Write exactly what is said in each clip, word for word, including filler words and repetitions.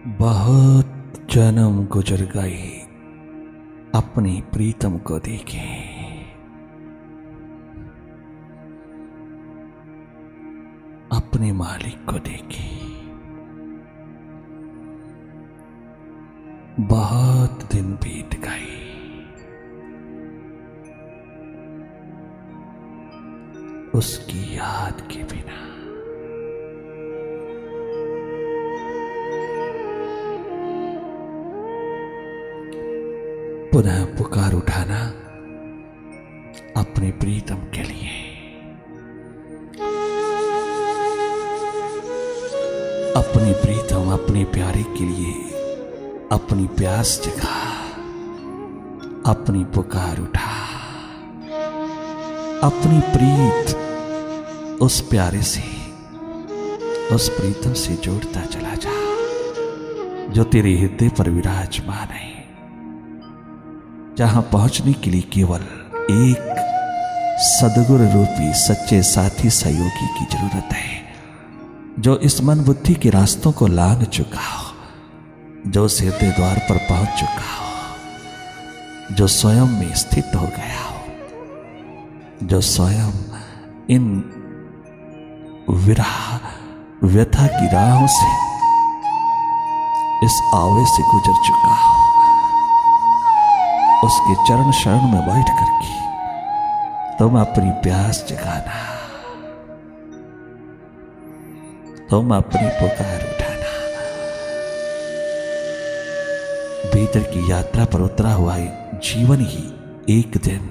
बहुत जन्म गुजर गए अपनी प्रीतम को देखे, अपने मालिक को देखे। बहुत दिन बीत गए, उसकी याद के बिना। पुनः पुकार उठाना अपने प्रीतम के लिए। अपनी प्रीतम अपने प्यारे के लिए अपनी प्यास जगा, अपनी पुकार उठा। अपनी प्रीत उस प्यारे से, उस प्रीतम से जोड़ता चला जा जो तेरे हृदय पर विराजमान है, जहां पहुंचने के लिए केवल एक सद्गुरु रूपी सच्चे साथी सहयोगी की जरूरत है, जो इस मन बुद्धि के रास्तों को लांघ चुका हो, जो उस हृदय द्वार पर पहुंच चुका हो, जो स्वयं में स्थित हो गया हो, जो स्वयं इन विरह व्यथा की राहों से, इस आवे से गुजर चुका हो। उसके चरण शरण में बैठ करके तुम अपनी प्यास जगाना, तुम अपनी पुकार उठाना। भीतर की यात्रा पर उतरा हुआ जीवन ही एक दिन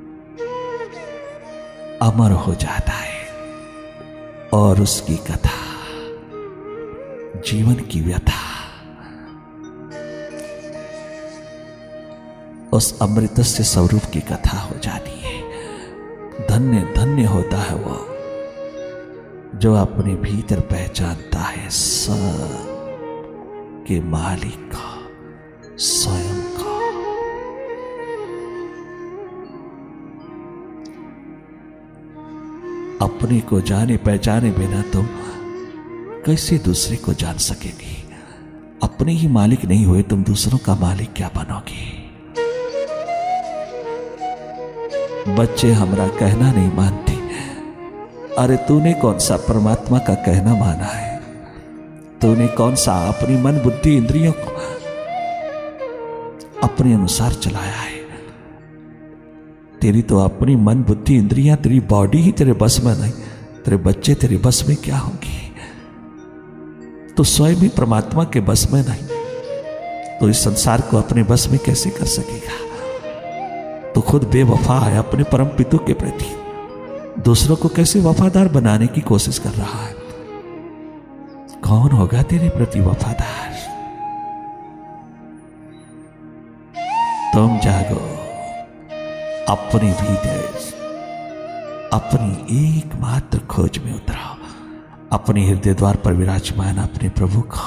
अमर हो जाता है, और उसकी कथा, जीवन की व्यथा, उस अमृतस्य स्वरूप की कथा हो जाती है। धन्य धन्य होता है वो जो अपने भीतर पहचानता है सब के मालिक को, स्वयं को। अपने को जाने पहचाने बिना तुम कैसे दूसरे को जान सकेंगे? अपने ही मालिक नहीं हुए तुम दूसरों का मालिक क्या बनोगे? बच्चे हमारा कहना नहीं मानते। अरे तूने कौन सा परमात्मा का कहना माना है? तूने कौन सा अपनी मन बुद्धि इंद्रियों को अपने अनुसार चलाया है? तेरी तो अपनी मन बुद्धि इंद्रियां, तेरी बॉडी ही तेरे बस में नहीं, तेरे बच्चे तेरे बस में क्या होंगे? तो स्वयं भी परमात्मा के बस में नहीं, तो इस संसार को अपने बस में कैसे कर सकेगा? तो खुद बेवफा है अपने परम पिता के प्रति, दूसरों को कैसे वफादार बनाने की कोशिश कर रहा है? कौन होगा तेरे प्रति वफादार? तुम जागो, अपने भीतर अपनी एकमात्र खोज में उतराओ, अपने हृदय द्वार पर विराजमान अपने प्रभु को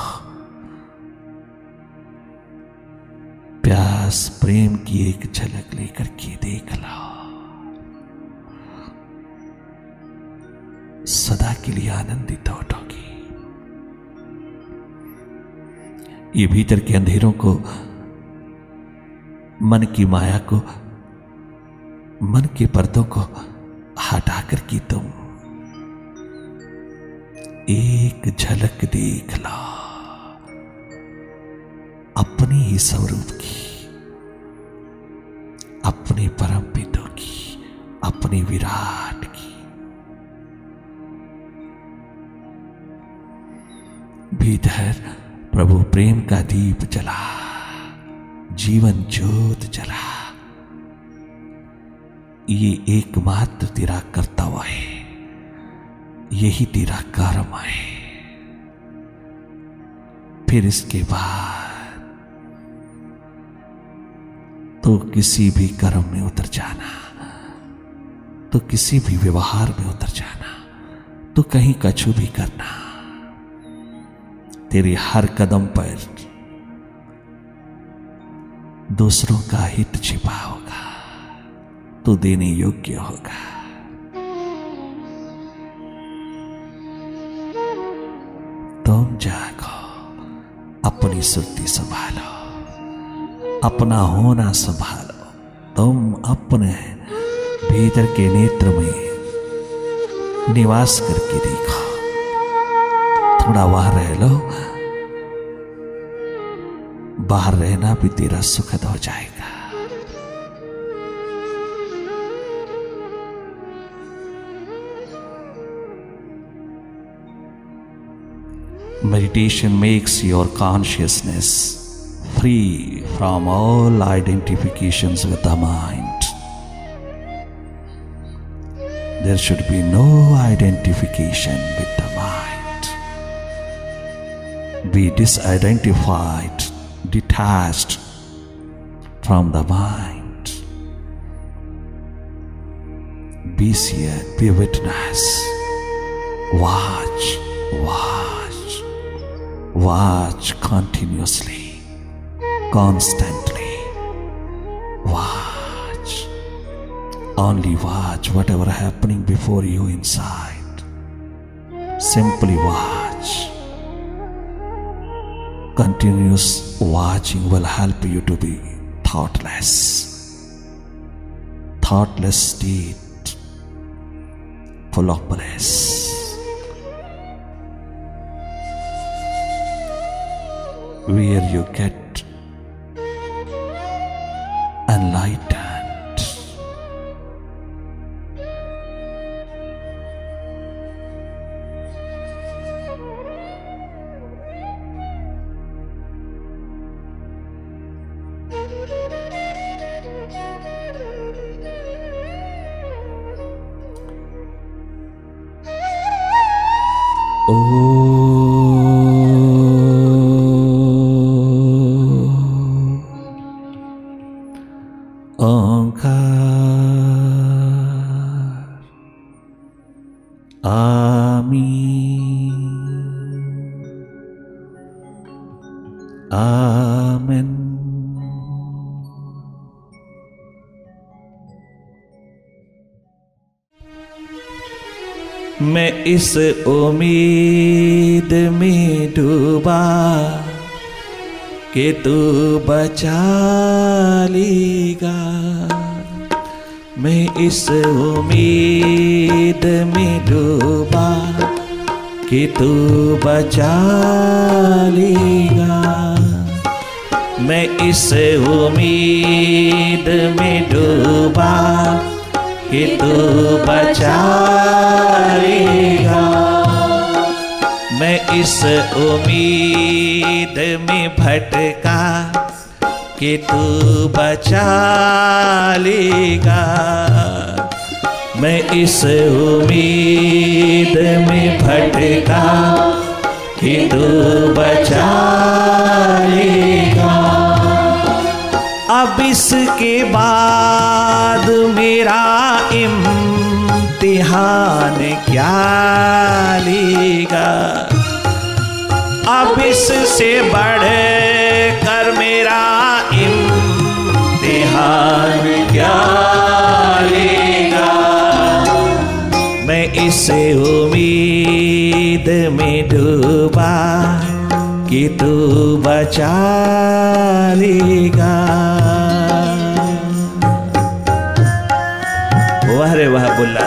प्यास प्रेम की एक झलक लेकर के देख लो। सदा के लिए आनंदित उठोगी। ये भीतर के अंधेरों को, मन की माया को, मन के पर्दों को हटा कर के तुम एक झलक देख लो अपने ही स्वरूप की, अपने परम पिता की, अपने विराट की। भीतर प्रभु प्रेम का दीप जला, जीवन ज्योत जला। ये एकमात्र तेरा कर्तव्य है, यही तेरा कर्म है। फिर इसके बाद तो किसी भी कर्म में उतर जाना, तो किसी भी व्यवहार में उतर जाना, तो कहीं कछु भी करना, तेरे हर कदम पर दूसरों का हित छिपा होगा, तो देने योग्य होगा। तुम जागो, अपनी सुर्ती संभालो, अपना होना संभालो। तुम अपने भीतर के नेत्र में निवास करके देखो, थोड़ा वहां रह लो, बाहर रहना भी तेरा सुखद हो जाएगा। Meditation makes your consciousness free from all identifications with the mind. There should be no identification with the mind. Be disidentified, detached from the mind. Be seer, be witness. Watch, watch, watch continuously, constantly. Watch. Only watch whatever happening before you inside. Simply watch. Continuous watching will help you to be thoughtless. Thoughtless state, full of bliss. Where you get enlightened. Amen. मैं इस उम्मीद में डूबा कि तू बचा लेगा। मैं इस उम्मीद में डूबा कि तू बचा लेगा। मैं इस उम्मीद में डूबा कि तू बचा लेगा। मैं इस उम्मीद में भटका कि तू बचा लेगा। मैं इस उम्मीद में भटका कि तू बचा लेगा। अब इसके बाद मेरा इम्तिहान क्या लेगा। अब इससे बढ़ कर मेरा इम्तिहान क्या लेगा। मैं इस उम्मीद में डूबा कि तू बचा लेगा। वाह रे वाह बुल्ला।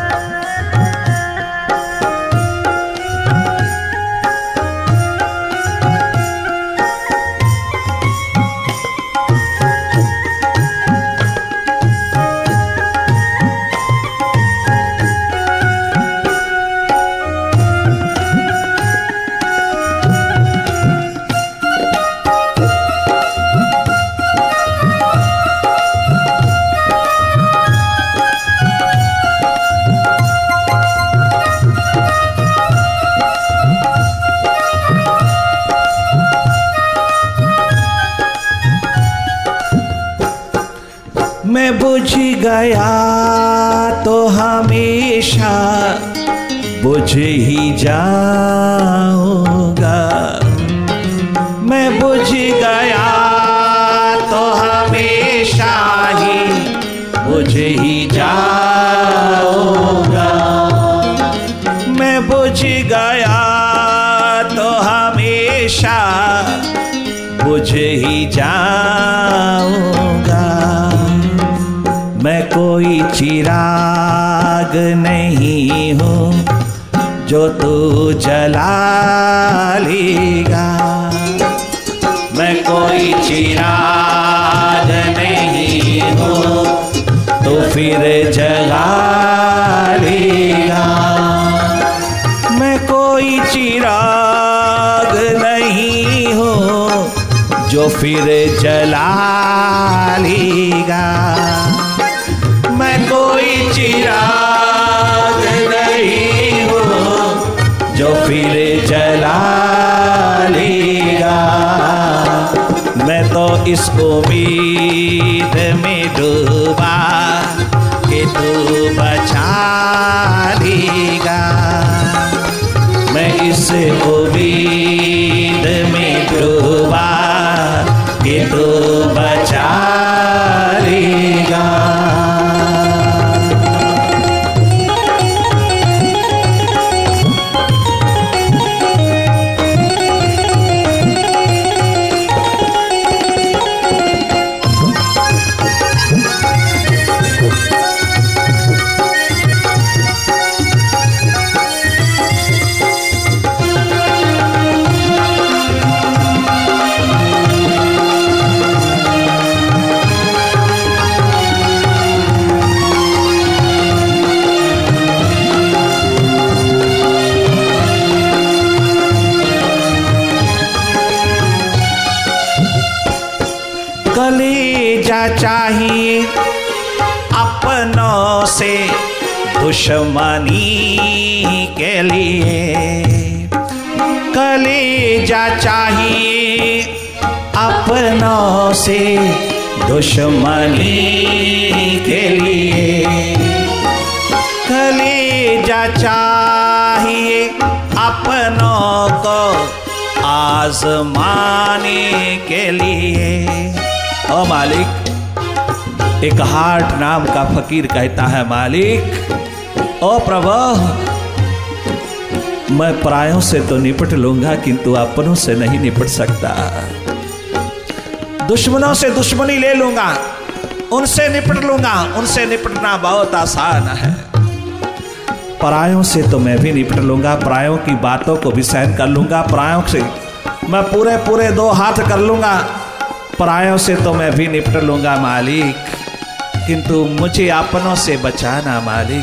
मैं बुझ गया तो हमेशा बुझ ही जाऊंगा। मैं बुझ गया तो हमेशा ही बुझ ही जाऊंगा। मैं बुझ गया तो हमेशा जाऊंगा। मैं कोई चिराग नहीं हूँ जो तू जला लेगा। मैं कोई चिराग नहीं हूँ तो फिर जला लेगा। मैं कोई चिराग नहीं हूँ जो फिर जला लेगा। मैं कोई चिराग नहीं हूँ जो फिर जला लेगा। मैं तो इस उम्मीद में डूबा कि तू बचा लेगा। मैं इस उम्मीद में डूबा कि तू बचा लेगा। कलेजा चाहिए अपनों से दुश्मनी के लिए। कलेजा चाहिए अपनों से दुश्मनी के लिए। कलेजा चाहिए अपनों को आजमाने के लिए। ओ मालिक, एक हार्ट नाम का फकीर कहता है, मालिक ओ प्रभु, मैं परायों से तो निपट लूंगा किंतु अपनों से नहीं निपट सकता। दुश्मनों से दुश्मनी ले लूंगा, उनसे निपट लूंगा, उनसे निपटना बहुत आसान है। परायों से तो मैं भी निपट लूंगा, परायों की बातों को भी सहन कर लूंगा, परायों से मैं पूरे पूरे दो हाथ कर लूंगा, परायों से तो मैं भी निपट लूंगा मालिक, किंतु मुझे अपनों से बचाना मालिक।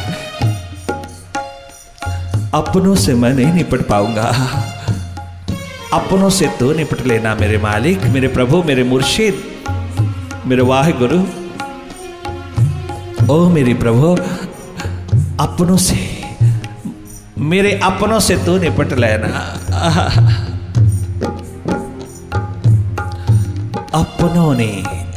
अपनों से मैं नहीं निपट पाऊंगा, अपनों से तो निपट लेना मेरे मालिक, मेरे प्रभु, मेरे मुर्शिद, मेरे वाहिगुरु। ओ मेरे प्रभु, अपनों से, मेरे अपनों से तो निपट लेना। अपनों ने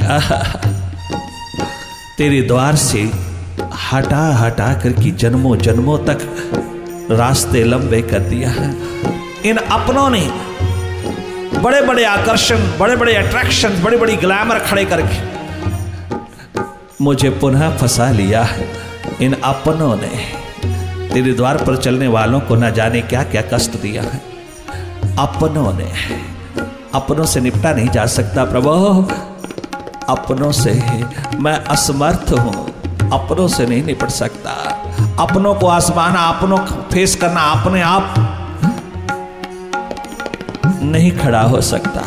तेरे द्वार से हटा हटा कर की जन्मों जन्मों तक रास्ते लंबे कर दिया है। इन अपनों ने बड़े बड़े आकर्षण, बड़े बड़े अट्रैक्शन, बड़े बड़ी ग्लैमर खड़े करके मुझे पुनः फंसा लिया है। इन अपनों ने तेरे द्वार पर चलने वालों को न जाने क्या क्या कष्ट दिया है। अपनों ने, अपनों से निपटा नहीं जा सकता प्रभु, अपनों से मैं असमर्थ हूं, अपनों से नहीं निपट सकता। अपनों को आजमाना, अपनों को फेस करना अपने आप नहीं खड़ा हो सकता।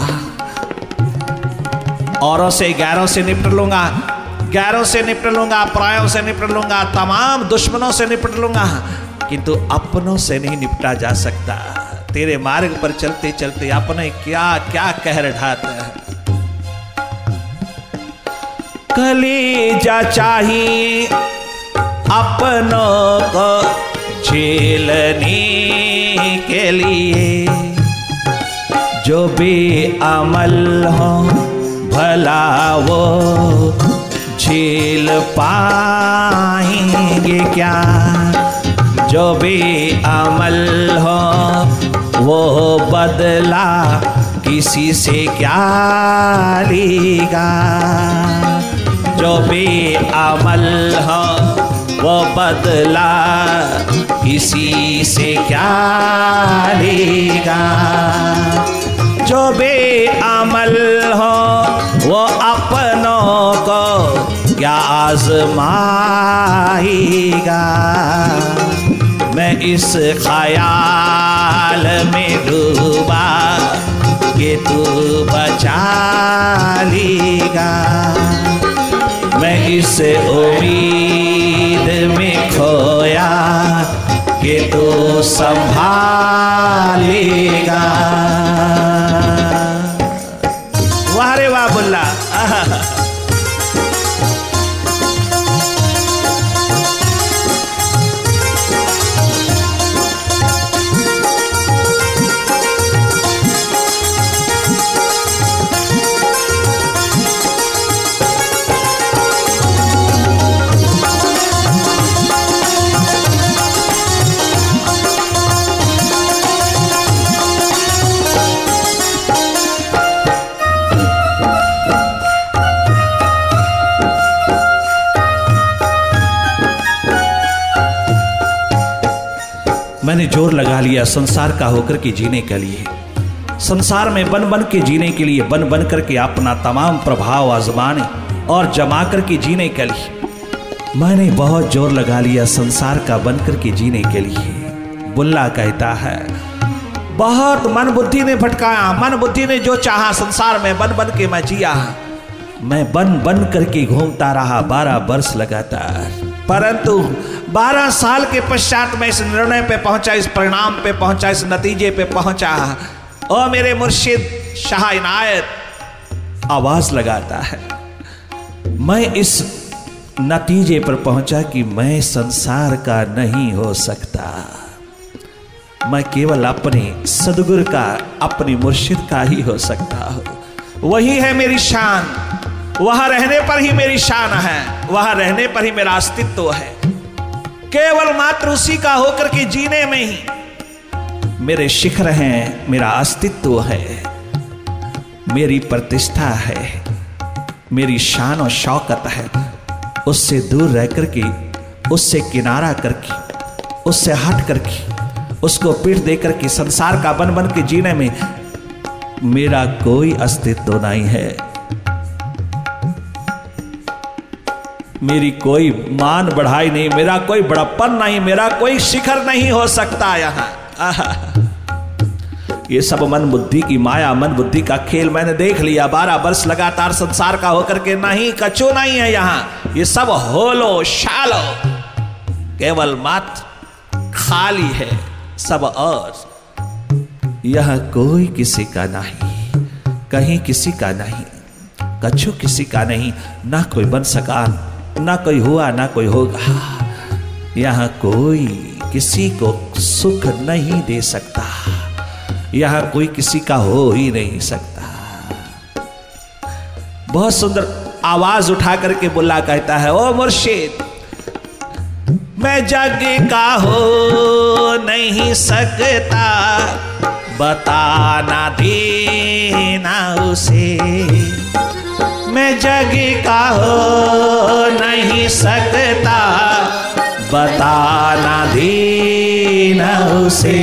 औरों से, गैरों से निपट लूंगा, गैरों से निपट लूंगा, परायों से निपट लूंगा, तमाम दुश्मनों से निपट लूंगा, किंतु अपनों से नहीं निपटा जा सकता। तेरे मार्ग पर चलते चलते अपने क्या क्या कहर ढाते हैं। कलेजा चाहिए अपनों को झेलने के लिए, जो बेअमल हो भला वो झेल पाएंगे क्या। जो बेअमल हो वो बदला किसी से क्या लेगा। जो बेअमल हो वो बदला किसी से क्या लेगा। जो बेअमल हो वो अपनों को क्या आजमाएगा। मैं इस ख्याल में डूबा कि तू बचा लेगा। मैं इस उम्मीद में खोया कि तू संभालेगा। वाह रे वाह बुल्ला। मैंने जोर लगा लिया संसार का होकर के जीने के लिए, संसार में बन बन के जीने के लिए, बन बन करके अपना तमाम प्रभाव आजमाने और जमा करके जीने के लिए। मैंने बहुत जोर लगा लिया संसार का बन करके जीने के लिए। बुल्ला कहता है बहुत मन बुद्धि ने भटकाया, मन बुद्धि ने जो चाहा संसार में बन बन के मैं जिया। मैं बन बन करके घूमता रहा बारह वर्ष लगातार, परंतु बारह साल के पश्चात मैं इस निर्णय पे पहुंचा, इस परिणाम पे पहुंचा, इस नतीजे पे पहुंचा। ओ मेरे मुर्शिद शाह इनायत आवाज लगाता है, मैं इस नतीजे पर पहुंचा कि मैं संसार का नहीं हो सकता। मैं केवल अपने सदगुरु का, अपने मुर्शिद का ही हो सकता हूं। वही है मेरी शान, वहां रहने पर ही मेरी शान है, वहां रहने पर ही मेरा अस्तित्व है। केवल मात्र उसी का होकर के जीने में ही मेरे शिखर हैं, मेरा अस्तित्व है, मेरी प्रतिष्ठा है, मेरी शान और शौकत है। उससे दूर रह करके, उससे किनारा करके, उससे हट करके, उसको पीठ दे करके संसार का बन बन के जीने में मेरा कोई अस्तित्व नहीं है। मेरी कोई मान बढ़ाई नहीं, मेरा कोई बड़प्पन नहीं, मेरा कोई शिखर नहीं हो सकता यहाँ। ये सब मन बुद्धि की माया, मन बुद्धि का खेल मैंने देख लिया। बारह वर्ष लगातार संसार का होकर के नहीं, कछु नहीं है यहाँ। ये सब होलो शालो, केवल मात्र खाली है सब। और यह कोई किसी का नहीं, कहीं किसी का नहीं, कछु किसी का नहीं। ना कोई बन सका, ना कोई हुआ, ना कोई होगा। यहाँ कोई किसी को सुख नहीं दे सकता, यहाँ कोई किसी का हो ही नहीं सकता। बहुत सुंदर आवाज उठा करके बुल्ला कहता है, ओ मुर्शिद मैं जग का हो नहीं सकता, बताना देना उसे। मैं जग का हो नहीं सकता, बताना देना उसे।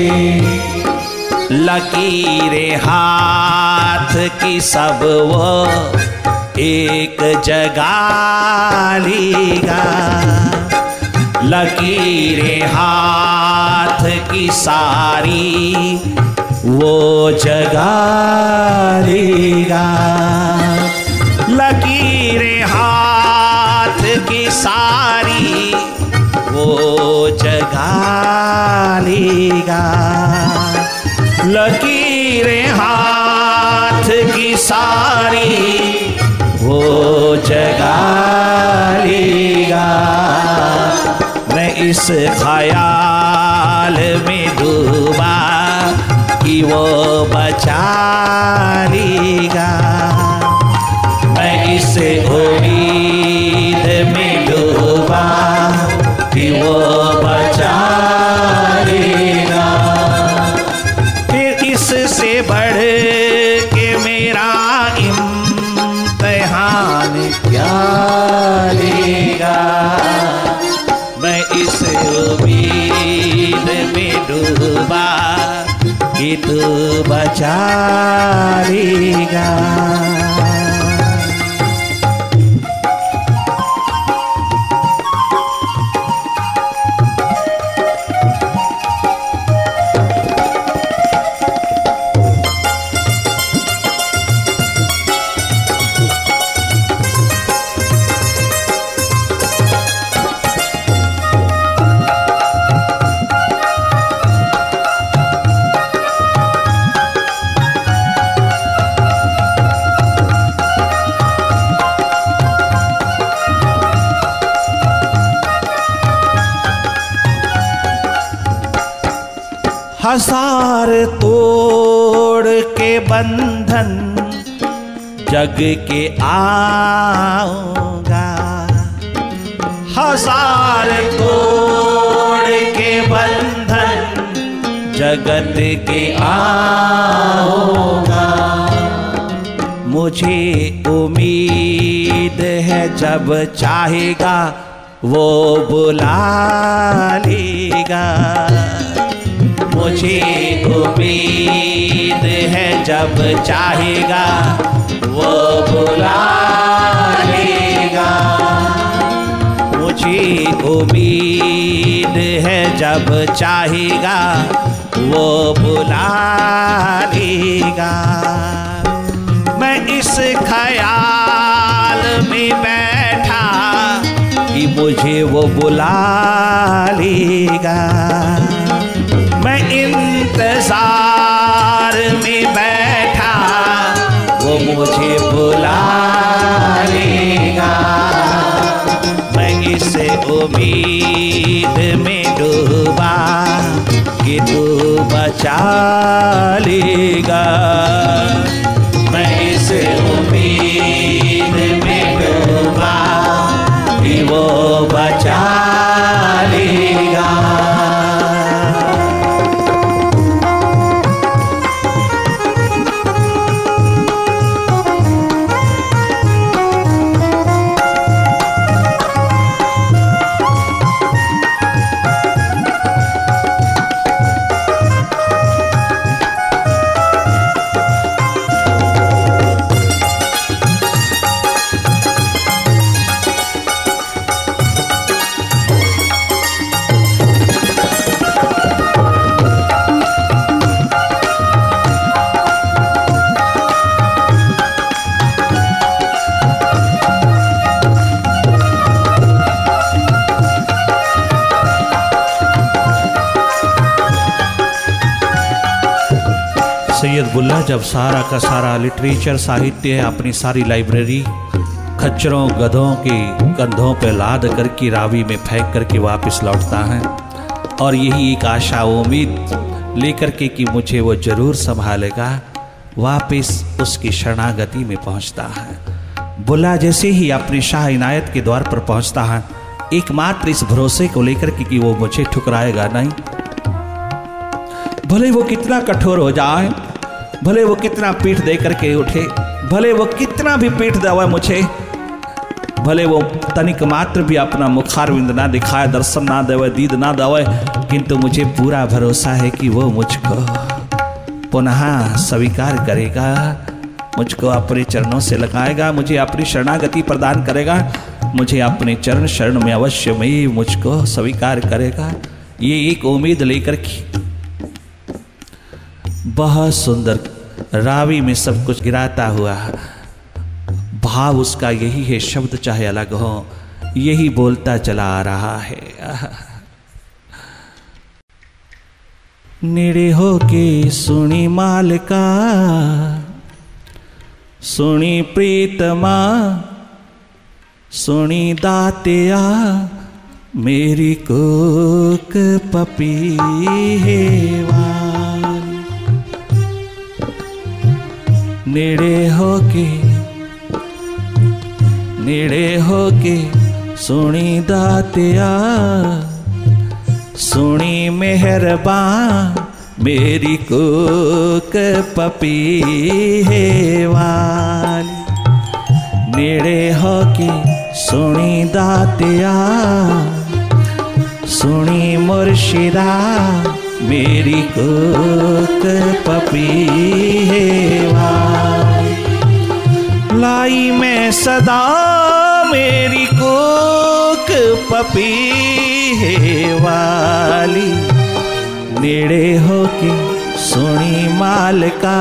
लकीरें हाथ की सब वो एक जगह लेगा, लकीरें हाथ की सारी वो जगा लेगा। लकीरें हाथ की सारी वो जगा लेगा, लकीरें हाथ की सारी वो जगा लेगा। मैं इस ख्याल में डूबा कि वो बचा लेगा। मैं इस उम्मीद में डूबा कि वो बचा लेगा। फिर इससे बढ़ के मेरा इम्तिहान क्या लेगा। मैं इस उम्मीद में डूबा कि तू बचा लेगा। हजार तोड़ के बंधन जग के आऊंगा, हजार तोड़ के बंधन जगत के आऊंगा। मुझे उम्मीद है जब चाहेगा वो बुला लेगा, मुझे उम्मीद है जब चाहेगा वो बुला लेगा, मुझे उम्मीद है जब चाहेगा वो बुला लेगा। मैं इस ख्याल में बैठा कि मुझे वो बुला लेगा, मैं इंतजार में बैठा वो मुझे बुला लेगा। मैं इस उम्मीद में डूबा कि तू बचा लेगा, मैं इस उम्मीद में डूबा कि वो बचा लेगा। सैयद बुल्ला जब सारा का सारा लिटरेचर साहित्य अपनी सारी लाइब्रेरी खच्चरों गधों के कंधों पर लाद करके रावी में फेंक करके वापस लौटता है और यही एक आशा उम्मीद लेकर के कि मुझे वो जरूर संभालेगा, वापस उसकी शरणागति में पहुंचता है। बुल्ला जैसे ही अपने शाह इनायत के द्वार पर पहुंचता है, एकमात्र इस भरोसे को लेकर के कि वो मुझे ठुकराएगा नहीं, भले वो कितना कठोर हो जाए, भले वो कितना पीठ दे करके उठे, भले वो कितना भी पीठ देवे मुझे, भले वो तनिक मात्र भी अपना मुखारविंद ना दिखाए, दर्शन ना देवे, दीद ना देवे, किंतु मुझे पूरा भरोसा है कि वो मुझको पुनः स्वीकार करेगा, मुझको अपने चरणों से लगाएगा, मुझे अपनी शरणागति प्रदान करेगा, मुझे अपने चरण शरण में अवश्य में मुझको स्वीकार करेगा। ये एक उम्मीद लेकर के बहुत सुंदर रावी में सब कुछ गिराता हुआ, भाव उसका यही है, शब्द चाहे अलग हो, यही बोलता चला आ रहा है। नेड़े हो के सुनी मालका, सुनी प्रीतमा, सुनी दातिया, मेरी कोक पपीहेवा। नेड़े होके नेड़े होके सुनी दातिया, सुनी मेहरबान, मेरी कोक पपीहेवाली। नेड़े होके सुनी दातिया, सुनी मुर्शिदा, मेरी कोक पपीहेवाली। लाई मैं सदा मेरी कोक पपीहेवाली। नेड़े होके सुनी मालका,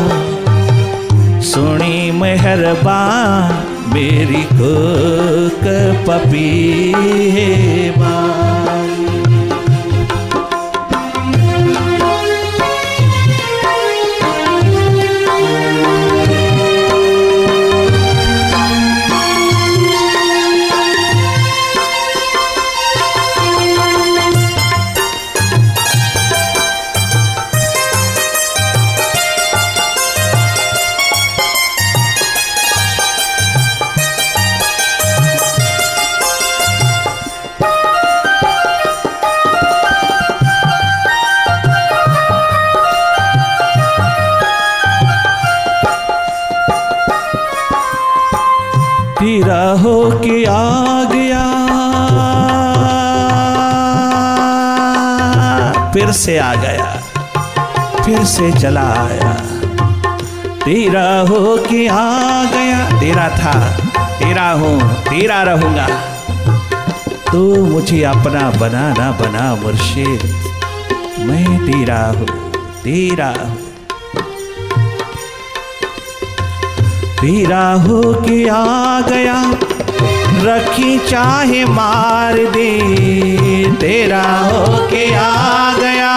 सुनी मेहरबान, मेरी कोक पपीहेवाली। के आ गया, फिर से आ गया, फिर से चला आया। तेरा हो के आ गया, तेरा था, तेरा हूं, तेरा रहूंगा। तू मुझे अपना बनाना बना मुर्शिद, मैं तेरा हूं, तेरा हूं। तेरा हो के आ गया, रखी चाहे मार दे। तेरा हो के आ गया,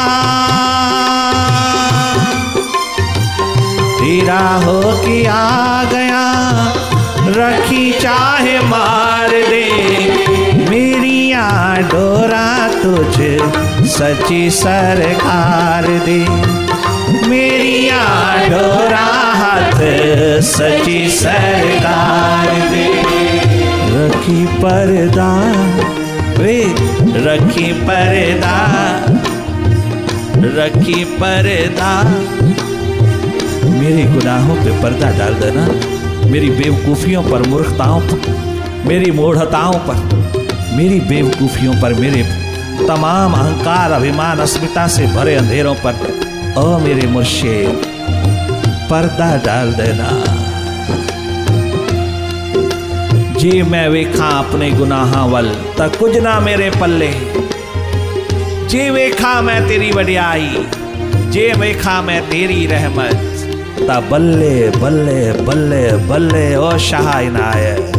तेरा हो के आ गया, रखी चाहे मार दे। मेरी डोरा तुझ सच्ची सरकार दे, मेरी डोरा हाथ सच्ची सरकार दे। रखी पर्दा वे रखी पर्दा, रखी पर्दा। मेरे गुनाहों पे पर्दा डाल देना, मेरी बेवकूफ़ियों पर, मूर्खताओं पर, मेरी मूढ़ताओं पर, मेरी बेवकूफ़ियों पर, मेरे तमाम अहंकार, अभिमान, अस्मिता से भरे अंधेरों पर ओ मेरे मुर्शिद पर्दा डाल देना। जे मैं वेखा अपने गुनाहां वल ता कुछ ना मेरे पल्ले। जे वेखा मैं तेरी वडियाई, जे वेखा मैं तेरी रहमत, ता बल्ले बल्ले बल्ले बल्ले ओ शाह इनायत।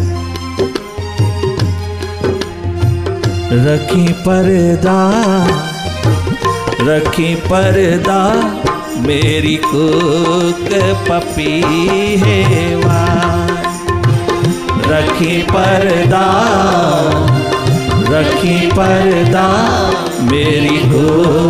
रखी पर्दा, रखी पर्दा, मेरी कूक पपी है वार। रखी पर्दा, रखी पर्दा, मेरी कूक